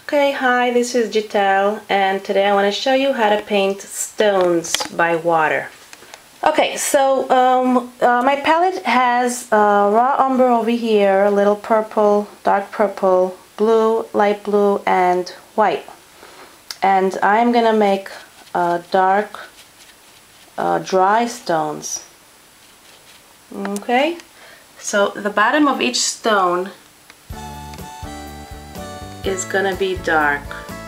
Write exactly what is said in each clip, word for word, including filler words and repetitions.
Okay, hi, this is Gitel, and today I want to show you how to paint stones by water. Okay, so um, uh, my palette has uh, raw umber over here, a little purple, dark purple, blue, light blue, and white. And I'm gonna make uh, dark, uh, dry stones. Okay, so the bottom of each stone is gonna be dark.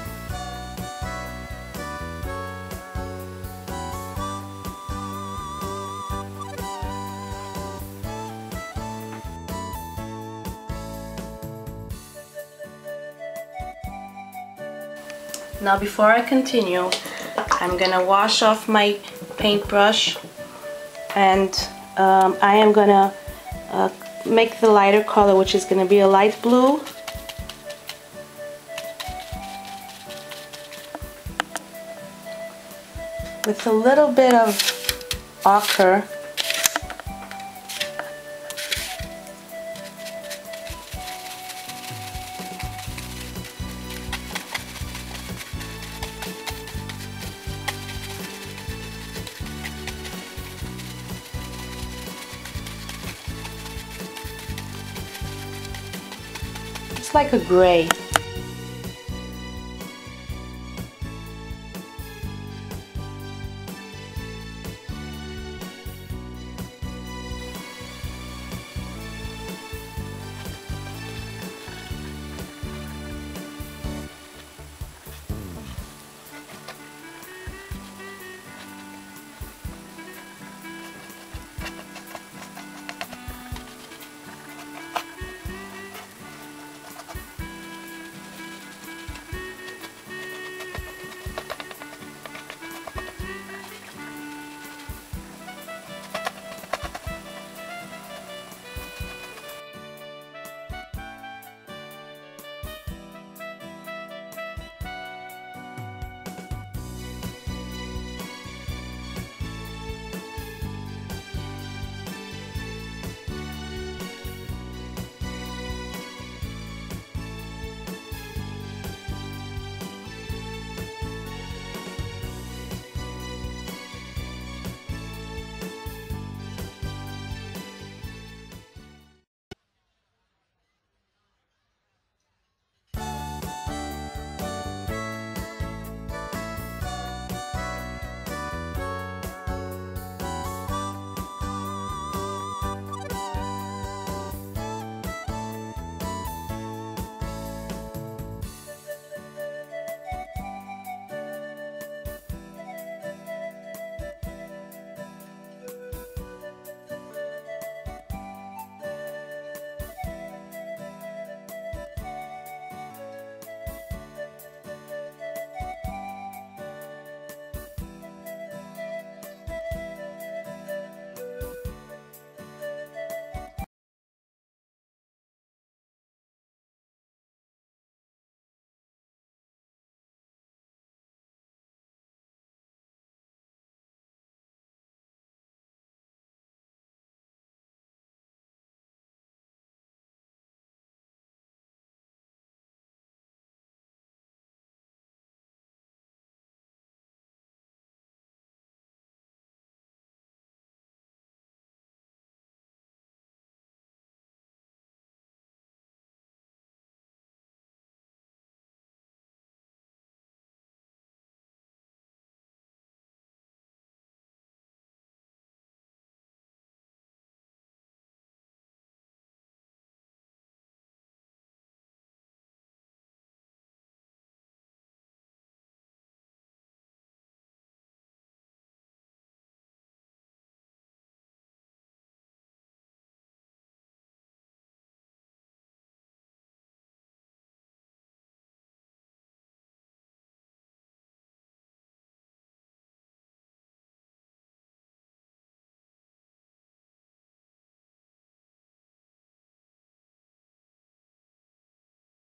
Now before I continue, I'm gonna wash off my paintbrush, and um, I am gonna uh, make the lighter color, which is gonna be a light blue. With a little bit of ochre. It's like a gray.